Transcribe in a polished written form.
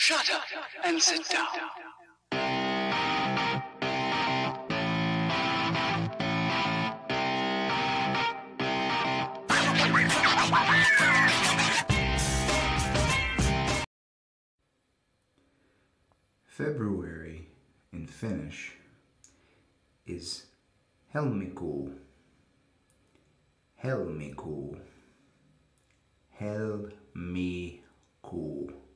Shut up and sit down. February in Finnish is helmikuu. Helmikuu. Helmikuu.